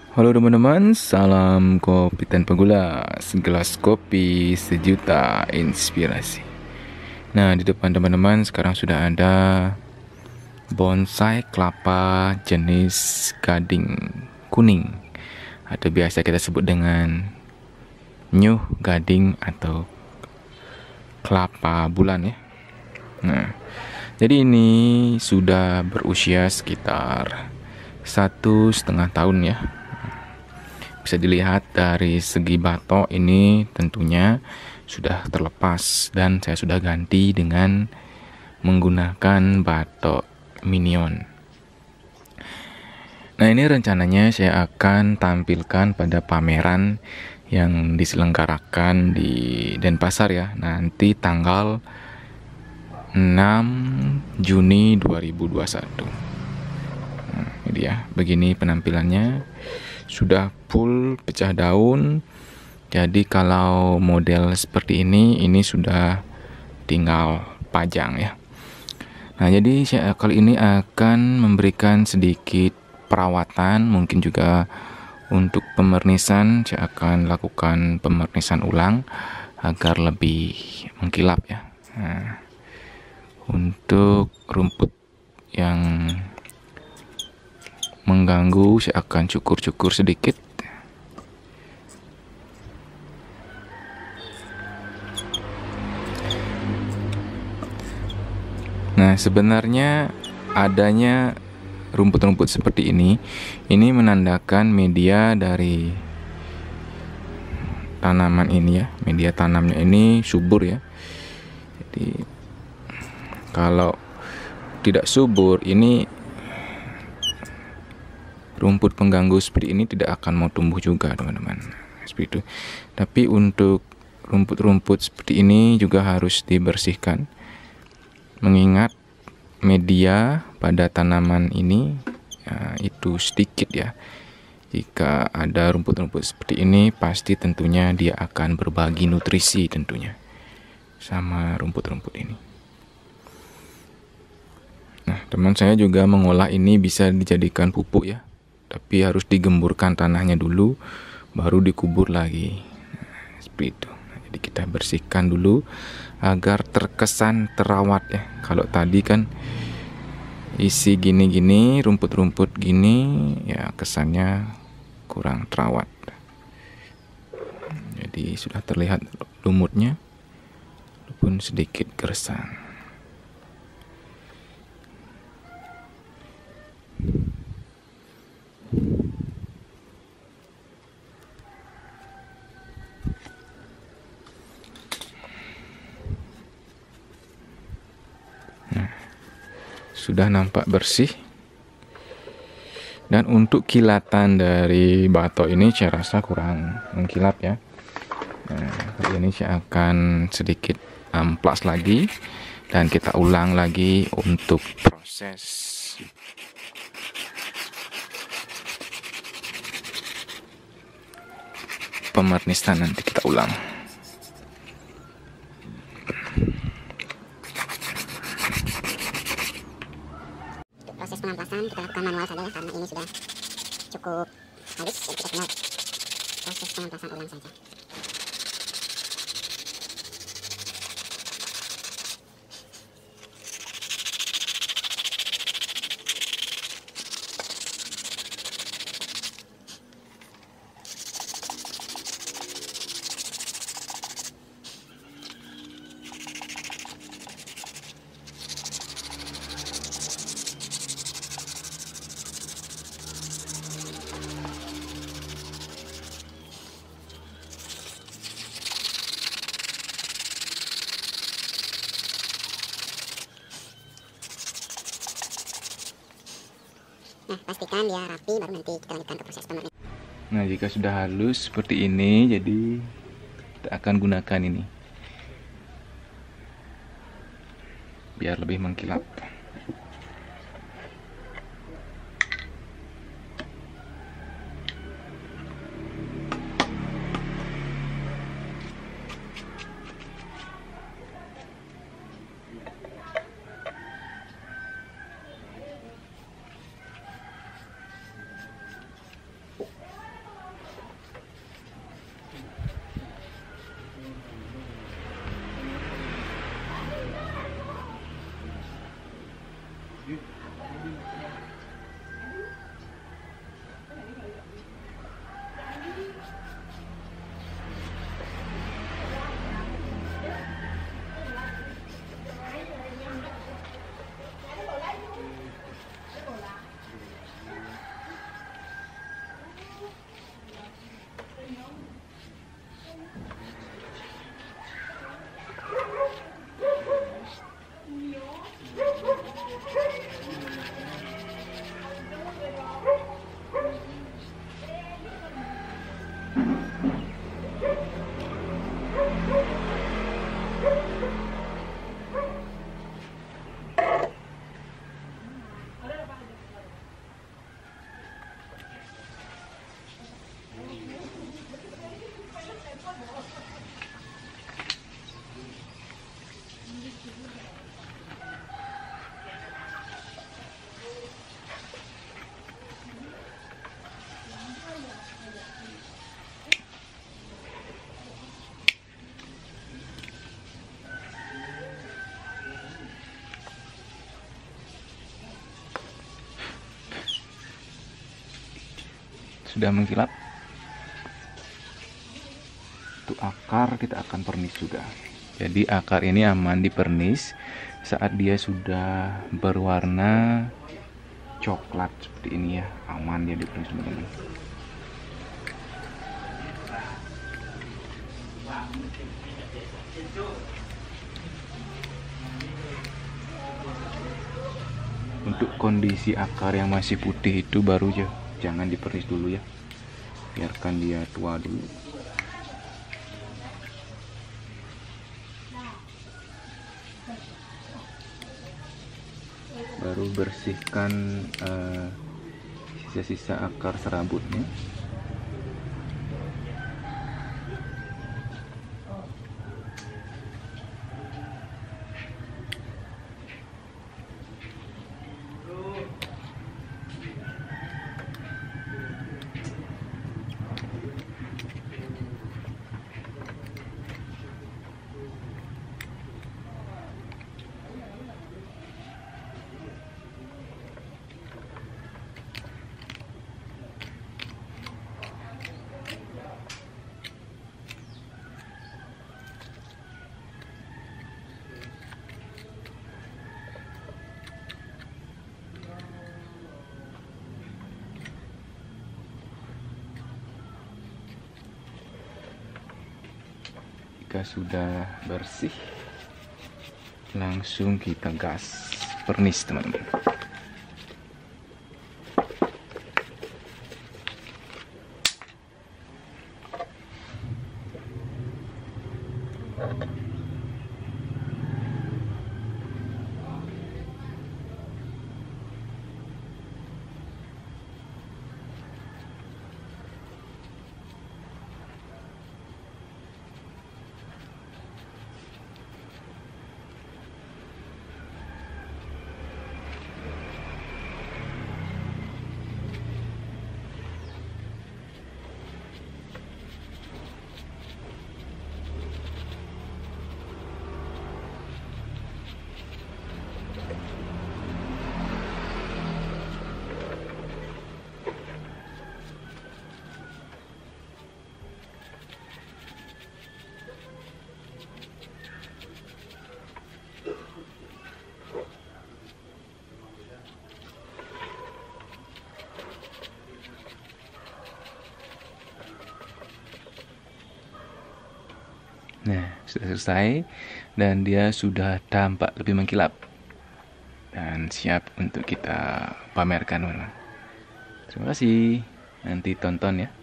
Halo teman-teman, salam kopi tanpa gula, segelas kopi sejuta inspirasi. Nah, di depan teman-teman sekarang sudah ada bonsai kelapa jenis gading kuning, atau biasa kita sebut dengan nyuh gading atau kelapa bulan ya. Nah, jadi ini sudah berusia sekitar 1,5 tahun ya. Bisa dilihat dari segi batok ini tentunya sudah terlepas dan saya sudah ganti dengan menggunakan batok minion. Nah, ini rencananya saya akan tampilkan pada pameran yang diselenggarakan di Denpasar ya, nanti tanggal 6 Juni 2021. Nah, ini dia, begini penampilannya. Sudah full pecah daun. Jadi kalau model seperti ini sudah tinggal pajang ya. Nah, jadi saya kali ini akan memberikan sedikit perawatan, mungkin juga untuk pemernisan. Saya akan lakukan pemernisan ulang agar lebih mengkilap ya. Nah, untuk rumput yang mengganggu saya akan cukur-cukur sedikit. Nah, sebenarnya adanya rumput-rumput seperti ini menandakan media dari tanaman ini ya, media tanamnya ini subur ya. Jadi kalau tidak subur, ini rumput pengganggu seperti ini tidak akan mau tumbuh juga teman-teman, seperti itu. Tapi untuk rumput-rumput seperti ini juga harus dibersihkan, mengingat media pada tanaman ini ya, itu sedikit ya. Jika ada rumput-rumput seperti ini, pasti tentunya dia akan berbagi nutrisi tentunya sama rumput-rumput ini. Nah, teman saya juga mengolah ini bisa dijadikan pupuk ya, tapi harus digemburkan tanahnya dulu, baru dikubur lagi. Nah, seperti itu. Nah, jadi kita bersihkan dulu agar terkesan terawat ya. Kalau tadi kan isi gini-gini, rumput-rumput gini, ya kesannya kurang terawat. Jadi sudah terlihat lumutnya, walaupun sedikit gersang. Sudah nampak bersih. Dan untuk kilatan dari batok ini saya rasa kurang mengkilap ya. Nah, kali ini saya akan sedikit amplas lagi dan kita ulang lagi untuk proses pemernisan. Nanti kita ulang. Proses pengamplasan kita lakukan manual saja ya, karena ini sudah cukup halus. Jadi kita tinggal proses pengamplasan ulang saja. Nah, pastikan dia rapi, baru nanti kita lanjutkan ke proses pemurnisan. Nah, jika sudah halus seperti ini, jadi kita akan gunakan ini biar lebih mengkilap. Sudah mengkilap. Untuk akar kita akan pernis juga. Jadi akar ini aman dipernis saat dia sudah berwarna coklat seperti ini ya, aman dia dipernis teman-teman. Untuk kondisi akar yang masih putih itu baru aja, jangan dipernis dulu ya, biarkan dia tua dulu. Baru bersihkan sisa-sisa akar serabutnya. Jika sudah bersih, langsung kita gas pernis teman-teman. Nah, sudah selesai dan dia sudah tampak lebih mengkilap dan siap untuk kita pamerkan teman-teman. Terima kasih. Nanti tonton ya.